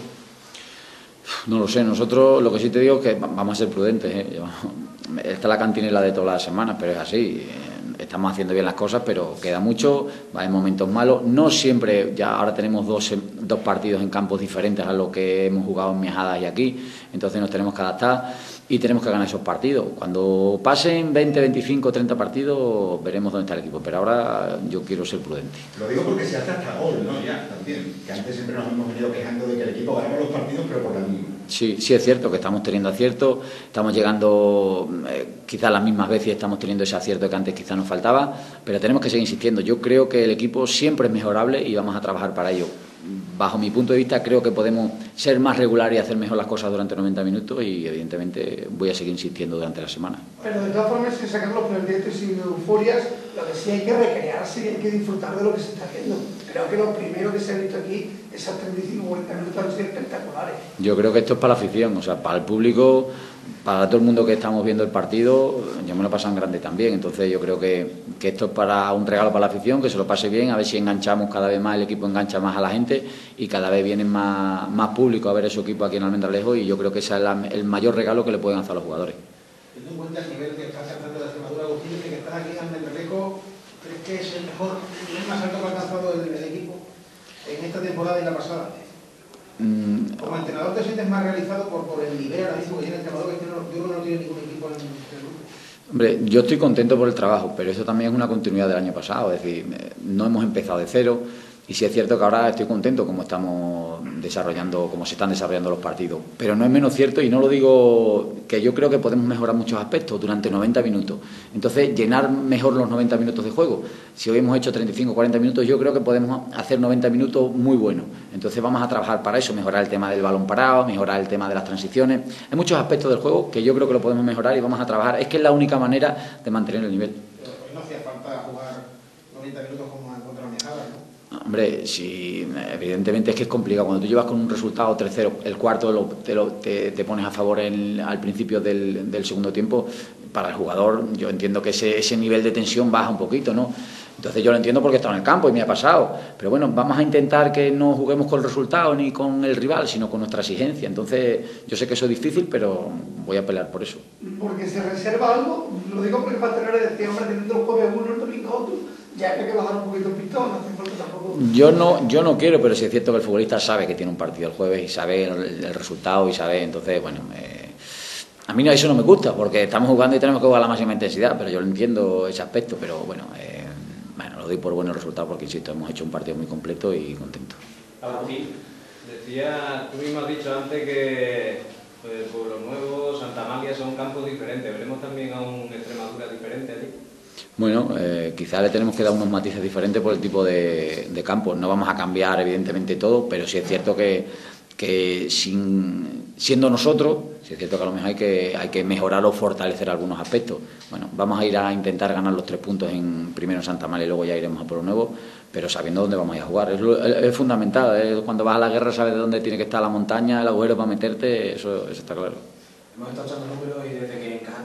No lo sé, nosotros lo que sí te digo es que vamos a ser prudentes, ¿eh? Esta es la cantinela de todas las semanas, pero es así. Estamos haciendo bien las cosas, pero queda mucho, va en momentos malos. No siempre, ya ahora tenemos dos partidos en campos diferentes a lo que hemos jugado en Miajadas y aquí, entonces nos tenemos que adaptar y tenemos que ganar esos partidos. Cuando pasen 20, 25, 30 partidos, veremos dónde está el equipo, pero ahora yo quiero ser prudente. Lo digo porque se hace hasta gol, ¿no? Ya, también, que antes siempre nos hemos venido quejando de que el equipo ganaba los partidos, pero por la mínima. Sí, sí es cierto que estamos teniendo acierto, estamos llegando quizás las mismas veces, estamos teniendo ese acierto que antes quizás nos faltaba, pero tenemos que seguir insistiendo. Yo creo que el equipo siempre es mejorable y vamos a trabajar para ello. Bajo mi punto de vista creo que podemos ser más regulares y hacer mejor las cosas durante 90 minutos y evidentemente voy a seguir insistiendo durante la semana. Pero de todas formas, sin sacar los pendientes y sin euforias, lo que sí hay que recrearse y hay que disfrutar de lo que se está haciendo. Creo que lo primero que se ha visto aquí, esas 35 o 40 minutos han sido espectaculares. Yo creo que esto es para la afición, o sea, para el público, para todo el mundo que estamos viendo el partido, yo me lo paso en grande también. Entonces yo creo que esto es para un regalo para la afición, que se lo pase bien, a ver si enganchamos cada vez más, el equipo engancha más a la gente y cada vez vienen más público a ver su equipo aquí en Almendralejo y yo creo que ese es el mayor regalo que le pueden hacer a los jugadores. Teniendo en cuenta el nivel que está alcanzando la Extremadura, Agustín, desde que estás aquí en Almendralejo, ¿crees que es el mejor nivel más alto que ha alcanzado el equipo en esta temporada y la pasada? Como entrenador te sientes más realizado por el nivel ahora mismo que tiene el Extremadura, que yo no tiene ningún equipo en el grupo. Hombre, yo estoy contento por el trabajo, pero eso también es una continuidad del año pasado, es decir, no hemos empezado de cero y sí es cierto que ahora estoy contento como estamos desarrollando, como se están desarrollando los partidos, pero no es menos cierto y no lo digo que yo creo que podemos mejorar muchos aspectos durante 90 minutos, entonces llenar mejor los 90 minutos de juego. Si hoy hemos hecho 35 o 40 minutos, yo creo que podemos hacer 90 minutos muy buenos, entonces vamos a trabajar para eso, mejorar el tema del balón parado, mejorar el tema de las transiciones, hay muchos aspectos del juego que yo creo que lo podemos mejorar y vamos a trabajar, es que es la única manera de mantener el nivel. Pero hoy no hacía falta jugar 90 minutos como contra la Mijada, ¿no? Hombre, sí, evidentemente es que es complicado. Cuando tú llevas con un resultado 3-0, el cuarto te pones a favor al principio del segundo tiempo, para el jugador yo entiendo que ese nivel de tensión baja un poquito, ¿no? Entonces yo lo entiendo porque he estado en el campo y me ha pasado. Pero bueno, vamos a intentar que no juguemos con el resultado ni con el rival, sino con nuestra exigencia. Entonces yo sé que eso es difícil, pero voy a pelear por eso. Porque se reserva algo, lo digo porque Pastelero decía, hombre, teniendo el jueves uno, el domingo otro, ya hay que bajar un poquito el pistón, no hace falta tampoco. Yo no quiero, pero sí es cierto que el futbolista sabe que tiene un partido el jueves y sabe el resultado y sabe, entonces, bueno, a mí eso no me gusta porque estamos jugando y tenemos que jugar a la máxima intensidad, pero yo lo entiendo ese aspecto, pero bueno, lo doy por buenos resultados porque, insisto, hemos hecho un partido muy completo y contento. Agustín, tú mismo has dicho antes que Pueblo Nuevo, Santa Amalia son campos diferentes, ¿veremos también a un Extremadura diferente allí? Bueno, quizá le tenemos que dar unos matices diferentes por el tipo de campos. No vamos a cambiar, evidentemente, todo, pero sí es cierto que siendo nosotros, sí es cierto que a lo mejor hay que mejorar o fortalecer algunos aspectos. Bueno, vamos a ir a intentar ganar los 3 puntos primero en Santa Amalia y luego ya iremos a Pueblo Nuevo, pero sabiendo dónde vamos a ir a jugar. Es fundamental, cuando vas a la guerra sabes de dónde tiene que estar la montaña, el agujero para meterte, eso está claro. Hemos estado echando números y desde que encajó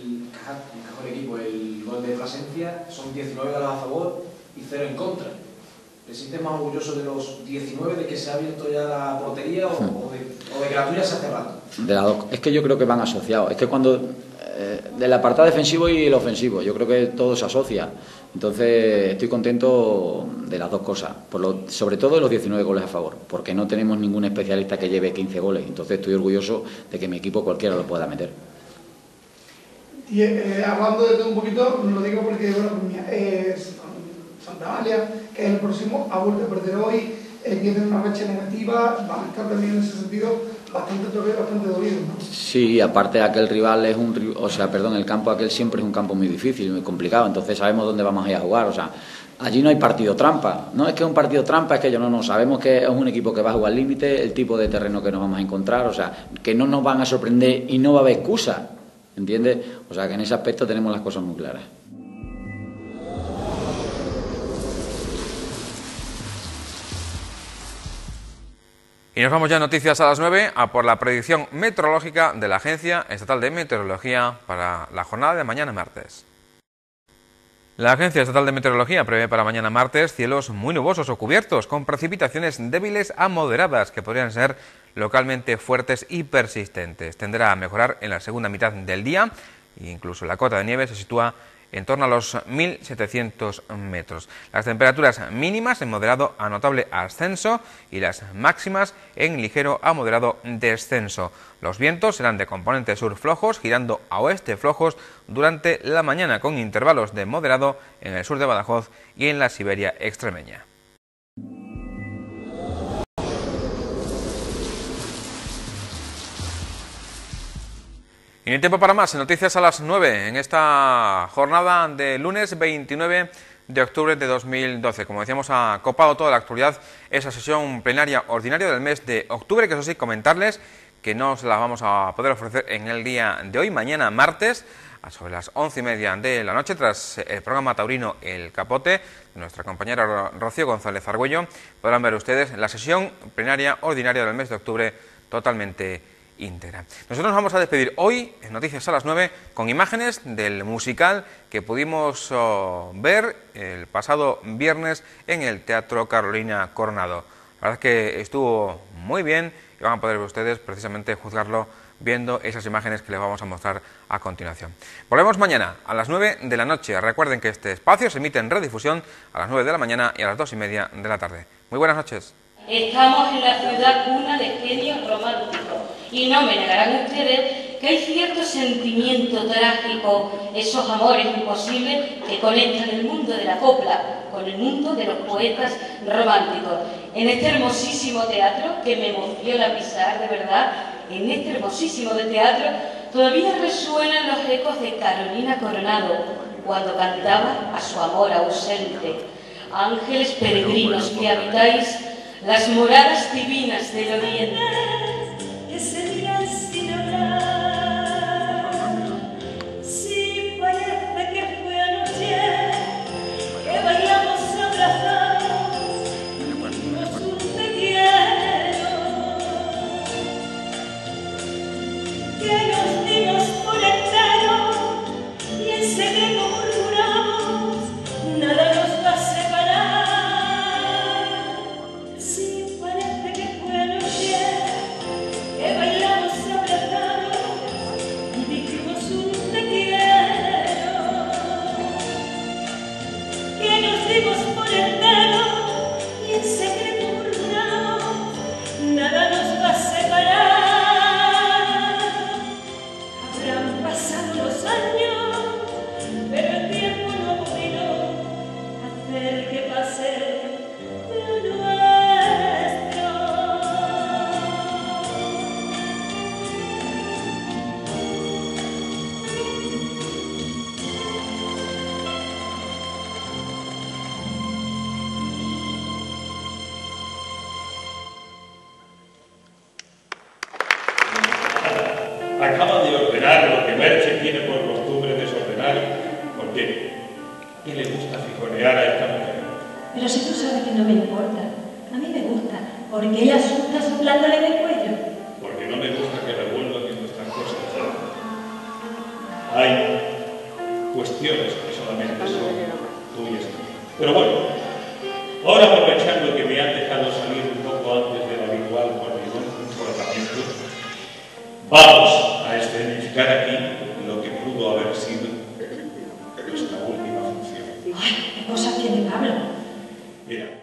el equipo el gol de Plasencia, son 19 goles a favor y 0 en contra. ¿Te sientes más orgulloso de los 19 de que se ha abierto ya la portería o de que la tuya se ha cerrado? Es que yo creo que van asociados. Es que cuando del apartado defensivo y el ofensivo, yo creo que todo se asocia. Entonces estoy contento de las dos cosas, sobre todo de los 19 goles a favor, porque no tenemos ningún especialista que lleve 15 goles. Entonces estoy orgulloso de que mi equipo cualquiera lo pueda meter. Y hablando de todo un poquito, lo digo porque bueno, Santa Amalia, que es el próximo, ha vuelto a perder hoy, tiene una racha negativa, van a estar también en ese sentido bastante dolidos, ¿no? Sí, aparte de aquel rival el campo aquel siempre es un campo muy difícil, muy complicado, entonces sabemos dónde vamos a ir a jugar, o sea, allí no hay partido trampa, no es que es un partido trampa, es que ellos no sabemos que es un equipo que va a jugar al límite, el tipo de terreno que nos vamos a encontrar, o sea, que no nos van a sorprender y no va a haber excusa, ¿entiendes? O sea, que en ese aspecto tenemos las cosas muy claras. Y nos vamos ya a noticias a las 9, a por la predicción meteorológica de la Agencia Estatal de Meteorología para la jornada de mañana martes. La Agencia Estatal de Meteorología prevé para mañana martes cielos muy nubosos o cubiertos, con precipitaciones débiles a moderadas que podrían ser localmente fuertes y persistentes. Tenderá a mejorar en la segunda mitad del día e incluso la cota de nieve se sitúa en torno a los 1.700 metros. Las temperaturas mínimas en moderado a notable ascenso y las máximas en ligero a moderado descenso. Los vientos serán de componente sur flojos, girando a oeste flojos durante la mañana, con intervalos de moderado en el sur de Badajoz y en la Siberia extremeña. Y no hay tiempo para más, en noticias a las 9, en esta jornada de lunes 29 de octubre de 2012. Como decíamos, ha copado toda la actualidad esa sesión plenaria ordinaria del mes de octubre, que eso sí, comentarles que no se la vamos a poder ofrecer en el día de hoy, mañana martes, a sobre las 11:30 de la noche, tras el programa taurino El Capote, de nuestra compañera Rocío González Argüello. Podrán ver ustedes la sesión plenaria ordinaria del mes de octubre totalmente íntegra. Nosotros nos vamos a despedir hoy en Noticias a las 9 con imágenes del musical que pudimos ver el pasado viernes en el Teatro Carolina Coronado. La verdad es que estuvo muy bien y van a poder ustedes precisamente juzgarlo viendo esas imágenes que les vamos a mostrar a continuación. Volvemos mañana a las 9 de la noche. Recuerden que este espacio se emite en redifusión a las 9 de la mañana y a las 2:30 de la tarde. Muy buenas noches. Estamos en la ciudad cuna de genios románticos y no me negarán ustedes que hay cierto sentimiento trágico, esos amores imposibles que conectan el mundo de la copla con el mundo de los poetas románticos. En este hermosísimo teatro, que me emociona pisar de verdad, en este hermosísimo teatro todavía resuenan los ecos de Carolina Coronado cuando cantaba a su amor ausente. Ángeles peregrinos que habitáis las moradas divinas del oriente, que se miran sin hablar. Si parece que fue anoche que bailamos abrazados, dijimos un te quiero, que nos dimos por entero y en secreto murmuramos, nada nos va a separar. Acaba de ordenar lo que Merche tiene por costumbre desordenar. ¿Por qué? ¿Qué le gusta fijonear a esta mujer? Pero si tú sabes que no me importa. A mí me gusta. ¿Por qué la asusta soplándole en el cuello? Porque no me gusta que revuelva que nuestras cosas. Hay cuestiones que solamente son tuyas. Pero bueno, ahora aprovechando que me han dejado salir un poco antes del habitual por mi buen comportamiento, vamos a escenificar aquí lo que pudo haber sido nuestra última función. ¡Ay, qué cosas tiene Pablo! Mira.